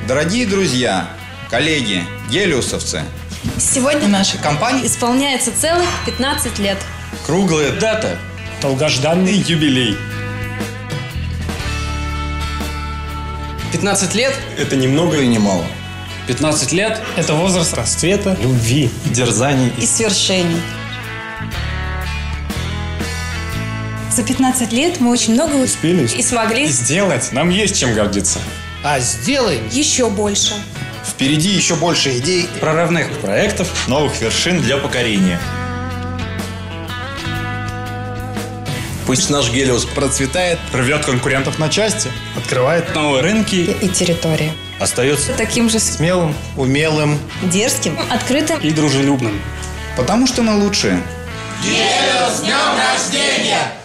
Дорогие друзья, коллеги, гелиусовцы, сегодня нашей компании исполняется целых 15 лет. Круглая дата, долгожданный юбилей. 15 лет – это ни много и ни мало. 15 лет – это возраст расцвета, любви, дерзаний и свершений. За 15 лет мы очень много успели и смогли сделать. Нам есть чем гордиться. А сделаем еще больше. Впереди еще больше идей, Прорывных проектов, новых вершин для покорения. Пусть наш Гелиос процветает, рвет конкурентов на части, открывает новые рынки И территории. Остается Таким же смелым, умелым, дерзким, открытым и дружелюбным. потому что мы лучшие. Гелиос, с днем рождения!